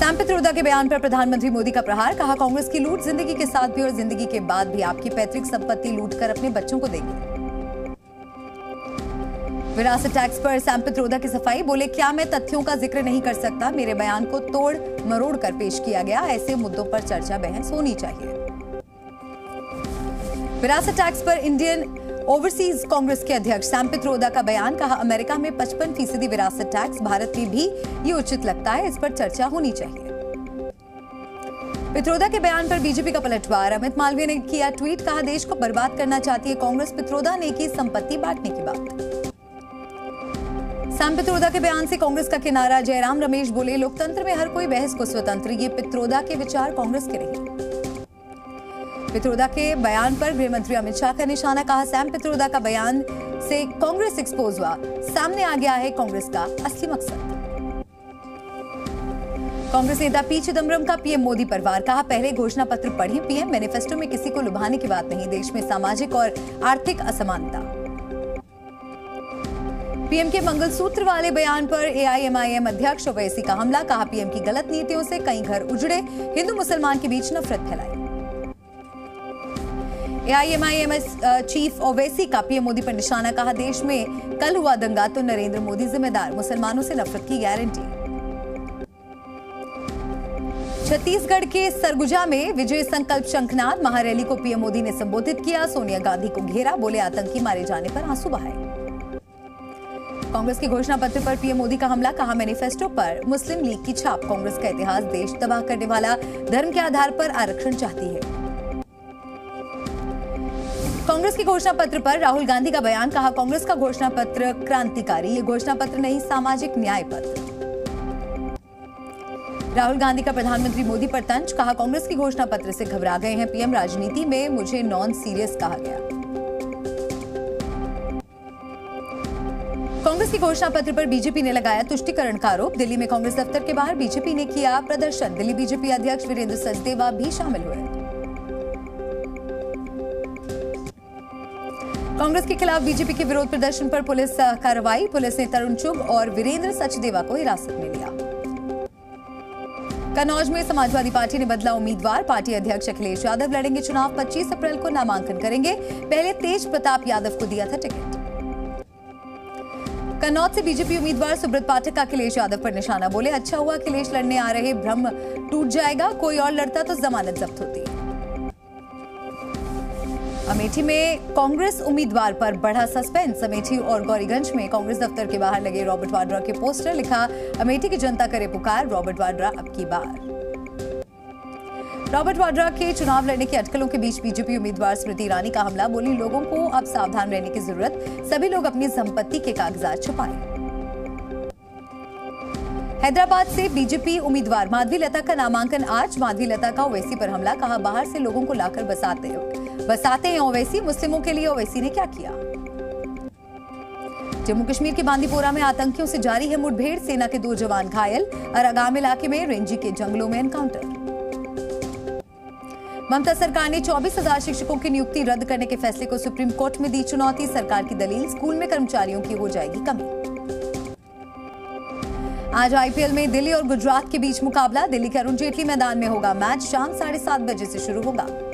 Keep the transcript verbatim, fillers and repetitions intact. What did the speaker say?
Sam Pitroda के बयान पर प्रधानमंत्री मोदी का प्रहार। कहा, कांग्रेस की लूट जिंदगी के साथ भी और जिंदगी के बाद भी आपकी पैतृक संपत्ति लूटकर अपने बच्चों को देगी। विरासत टैक्स पर सैम पित्रोदा की सफाई। बोले, क्या मैं तथ्यों का जिक्र नहीं कर सकता? मेरे बयान को तोड़ मरोड़ कर पेश किया गया। ऐसे मुद्दों पर चर्चा बहस होनी चाहिए। विरासत टैक्स पर इंडियन ओवरसीज कांग्रेस के अध्यक्ष सैम पित्रोदा का बयान। कहा, अमेरिका में पचपन फीसदी विरासत टैक्स, भारत में भी ये उचित लगता है, इस पर चर्चा होनी चाहिए। पित्रोदा के बयान पर बीजेपी का पलटवार। अमित मालवीय ने किया ट्वीट। कहा, देश को बर्बाद करना चाहती है कांग्रेस। पित्रोदा ने की संपत्ति बांटने की बात। सैम पित्रोदा के बयान से कांग्रेस का किनारा। जयराम रमेश बोले, लोकतंत्र में हर कोई बहस को स्वतंत्र। ये पित्रोदा के विचार कांग्रेस के नहीं। पित्रोदा के बयान पर गृह मंत्री अमित शाह का निशाना। कहा, सैम पित्रोदा का बयान से कांग्रेस एक्सपोज हुआ, सामने आ गया है कांग्रेस का असली मकसद। कांग्रेस नेता पी चिदम्बरम का पीएम मोदी पर वार। कहा, पहले घोषणा पत्र पढ़ें। पीएम, मैनिफेस्टो में किसी को लुभाने की बात नहीं, देश में सामाजिक और आर्थिक असमानता। पीएम के मंगलसूत्र वाले बयान पर एआईएमआईएम अध्यक्ष ओवैसी का हमला। कहा, पीएम की गलत नीतियों से कई घर उजड़े, हिंदू मुसलमान के बीच नफरत फैलाई। एआईएमआईएम चीफ ओवैसी का पीएम मोदी पर निशाना। कहा, देश में कल हुआ दंगा तो नरेंद्र मोदी जिम्मेदार, मुसलमानों से नफरत की गारंटी। छत्तीसगढ़ के सरगुजा में विजय संकल्प शंखनाद महारैली को पीएम मोदी ने संबोधित किया। सोनिया गांधी को घेरा। बोले, आतंकी मारे जाने पर आंसू बहाए। कांग्रेस के घोषणा पत्र पर पीएम मोदी का हमला। कहा, मैनिफेस्टो पर मुस्लिम लीग की छाप, कांग्रेस का इतिहास देश तबाह करने वाला, धर्म के आधार पर आरक्षण चाहती है। कांग्रेस के घोषणा पत्र पर राहुल गांधी का बयान। कहा, कांग्रेस का घोषणा पत्र क्रांतिकारी, ये घोषणा पत्र नहीं, सामाजिक न्याय पत्र। राहुल गांधी का प्रधानमंत्री मोदी पर तंज। कहा, कांग्रेस की घोषणा पत्र से घबरा गए हैं पीएम, राजनीति में मुझे नॉन सीरियस कहा गया। कांग्रेस की घोषणा पत्र पर बीजेपी ने लगाया तुष्टीकरण का आरोप। दिल्ली में कांग्रेस दफ्तर के बाहर बीजेपी ने किया प्रदर्शन। दिल्ली बीजेपी अध्यक्ष वीरेंद्र सचदेवा भी शामिल हुए। कांग्रेस के खिलाफ बीजेपी के विरोध प्रदर्शन पर पुलिस कार्रवाई। पुलिस ने तरुण चुग और वीरेंद्र सचदेवा को हिरासत में लिया। कन्नौज में समाजवादी पार्टी ने बदला उम्मीदवार। पार्टी अध्यक्ष अखिलेश यादव लड़ेंगे चुनाव। पच्चीस अप्रैल को नामांकन करेंगे। पहले तेज प्रताप यादव को दिया था टिकट। कन्नौज से बीजेपी उम्मीदवार सुब्रत पाठक का अखिलेश यादव पर निशाना। बोले, अच्छा हुआ अखिलेश लड़ने आ रहे, भ्रम टूट जाएगा, कोई और लड़ता तो जमानत जब्त होती। अमेठी में कांग्रेस उम्मीदवार पर बढ़ा सस्पेंस। अमेठी और गौरीगंज में कांग्रेस दफ्तर के बाहर लगे रॉबर्ट वाड्रा के पोस्टर। लिखा, अमेठी की जनता करे पुकार, रॉबर्ट वाड्रा अब की बार। रॉबर्ट वाड्रा के चुनाव लड़ने की अटकलों के बीच बीजेपी उम्मीदवार स्मृति ईरानी का हमला। बोली, लोगों को अब सावधान रहने की जरूरत, सभी लोग अपनी संपत्ति के कागजात छुपाएं। हैदराबाद से बीजेपी उम्मीदवार माधवी लता का नामांकन आज। माधवी लता का ओवैसी पर हमला। कहा, बाहर से लोगों को लाकर बसाते हो बसाते हैं ओवैसी। मुस्लिमों के लिए ओवैसी ने क्या किया? जम्मू कश्मीर के बांदीपोरा में आतंकियों से जारी है मुठभेड़। सेना के दो जवान घायल। अरागाम इलाके में रेंजी के जंगलों में एनकाउंटर। ममता सरकार ने चौबीस हजार शिक्षकों की नियुक्ति रद्द करने के फैसले को सुप्रीम कोर्ट में दी चुनौती। सरकार की दलील, स्कूल में कर्मचारियों की हो जाएगी कमी। आज आईपीएल में दिल्ली और गुजरात के बीच मुकाबला। दिल्ली के अरुण जेटली मैदान में होगा मैच। शाम साढ़े सात बजे से शुरू होगा।